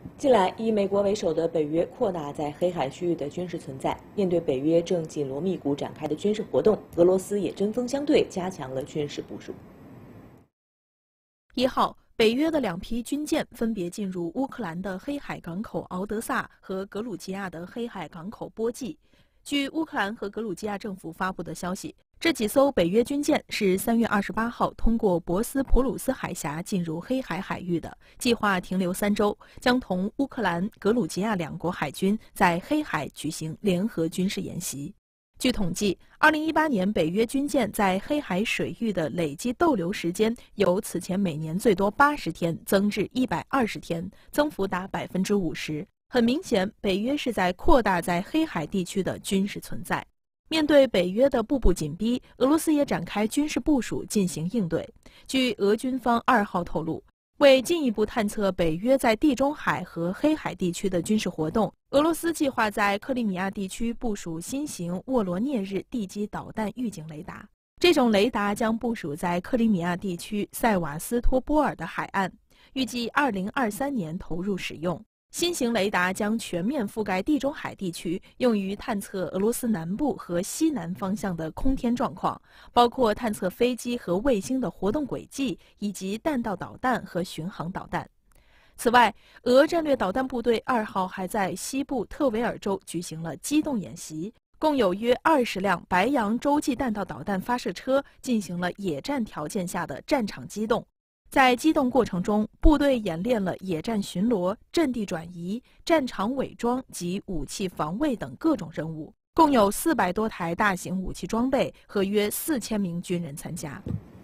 近来，以美国为首的北约扩大在黑海区域的军事存在。面对北约正紧锣密鼓展开的军事活动，俄罗斯也针锋相对，加强了军事部署。 1号，北约的2批军舰分别进入乌克兰的黑海港口敖德萨和格鲁吉亚的黑海港口波季。据乌克兰和格鲁吉亚政府发布的消息，这几艘北约军舰是3月28号通过博斯普鲁斯海峡进入黑海海域的，计划停留3周，将同乌克兰、格鲁吉亚2国海军在黑海举行联合军事演习。据统计，2018年北约军舰在黑海水域的累计逗留时间由此前每年最多80天增至120天，增幅达50%。很明显，北约是在扩大在黑海地区的军事存在。面对北约的步步紧逼，俄罗斯也展开军事部署进行应对。据俄军方2号透露，为进一步探测北约在地中海和黑海地区的军事活动，俄罗斯计划在克里米亚地区部署新型沃罗涅日地基导弹预警雷达。这种雷达将部署在克里米亚地区塞瓦斯托波尔的海岸，预计2023年投入使用。新型雷达将全面覆盖地中海地区，用于探测俄罗斯南部和西南方向的空天状况，包括探测飞机和卫星的活动轨迹，以及弹道导弹和巡航导弹。此外，俄战略导弹部队2号还在西部特维尔州举行了机动演习，共有约20辆白杨洲际弹道导弹发射车进行了野战条件下的战场机动。在机动过程中，部队演练了野战巡逻、阵地转移、战场伪装及武器防卫等各种任务，共有400多台大型武器装备和约4000名军人参加。